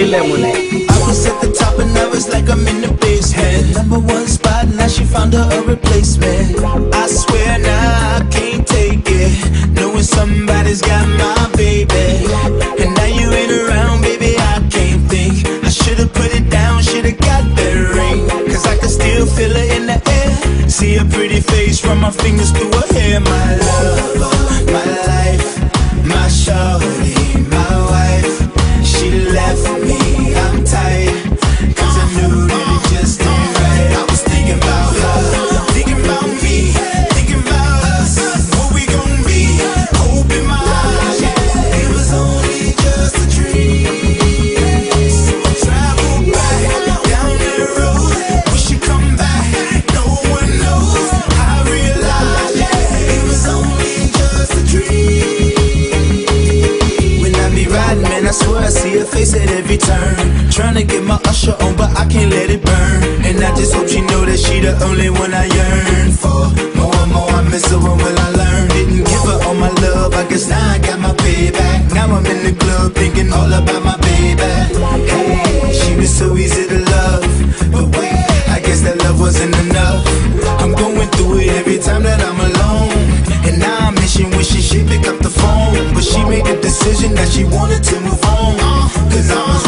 lemonade. I was at the top and now it's like I'm in the basement. Number one spot, now she found her a replacement. I swear now I can't take it, knowing somebody's got my baby. And now you ain't around, baby, I can't think. I should've put it down, should've got that ring, cause I can still feel her in the air. See her pretty face, run my fingers through her hair. My love, my life, my shawty, my wife. She left me, I'm tight, cause I knew that it just ain't right. I was thinking about her, thinking about me, thinking about us, what we gon' be. Hope in my eyes, it was only just a dream. Travel back down that road, we should come back, no one knows. I realized it was only just a dream. When I be riding, man, I swear I see her face at every turn. Tryna get my Usher on, but I can't let it burn. And I just hope she know that she the only one I yearn for. More and more I miss her, when will I learn? Didn't give her all my love, I guess now I got my payback. Now I'm in the club thinking all about my baby. Hey, she was so easy to love, but wait, I guess that love wasn't enough. I'm going through it every time that I'm alone, and now I'm wishing she pick up the phone. But she made a decision that she wanted to move on, cause I was